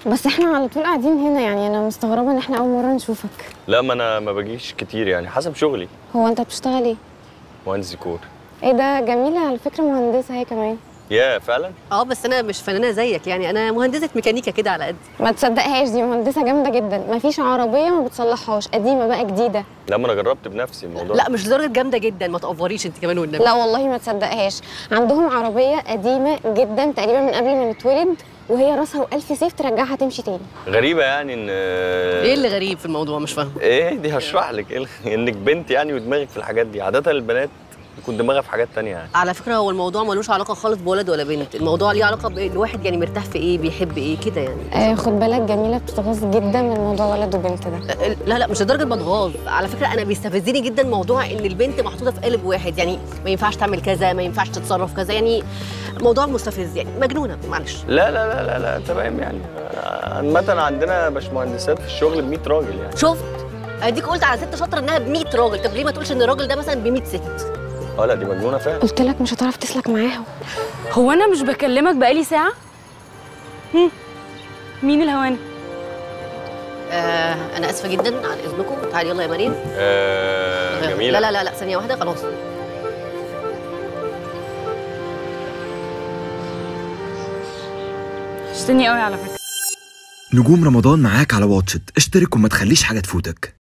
بس احنا على طول قاعدين هنا، يعني انا مستغربه ان احنا اول مره نشوفك. لا، ما انا ما باجيش كتير يعني، حسب شغلي. هو انت بتشتغل ايه؟ مهندس ديكور. ايه ده، جميله على فكره، مهندسه هي كمان. يا فعلا؟ بس انا مش فنانه زيك، يعني انا مهندسه ميكانيكا كده على قد. ما تصدقهاش، دي مهندسه جامده جدا، مفيش عربيه ما بتصلحهاش، قديمه بقى جديده. لا، ما انا جربت بنفسي الموضوع. لا مش لدرجه جامده جدا، ما تقفريش انت كمان والنبي. لا والله ما تصدقهاش، عندهم عربيه قديمه جدا تقريبا من قبل ما نتولد، وهي راسها والف سيف ترجعها تمشي تاني. غريبه يعني ان ايه اللي غريب في الموضوع؟ مش فاهم. ايه دي؟ هشرح لك ايه انك بنت يعني ودماغك في الحاجات دي. عاده البنات يكون دماغها في حاجات تانية يعني. على فكره هو الموضوع ملوش علاقه خالص بولد ولا بنت، الموضوع ليه علاقه بالواحد يعني مرتاح في ايه، بيحب ايه كده يعني. خد بالك جميله بتتغاظ جدا من موضوع ولد وبنت ده. لا مش لدرجه بتغاظ، على فكره انا بيستفزني جدا موضوع ان البنت محطوطه في قالب واحد، يعني ما ينفعش تعمل كذا، ما ينفعش تتصرف كذا، يعني موضوع مستفز يعني، مجنونه معلش. لا لا لا لا لا تمام يعني. عامة عندنا باشمهندسات في الشغل ب 100 راجل يعني. شفت؟ اديك قلت على ست شاطره انها ب 100 راجل، طب ليه ما تقولش ان الراجل ده مثلا ب 100 ست؟ لا دي مجنونه فعلا. قلت لك مش هتعرف تسلك معاهم. هو انا مش بكلمك بقالي ساعه؟ مين الهوانه؟ انا اسفه جدا عن اذنكم، تعالي يلا يا مريم. جميله. لا ثانيه واحده خلاص. وحشتني قوي على فكره. نجوم رمضان معاك على واتشت، اشترك وما تخليش حاجة تفوتك.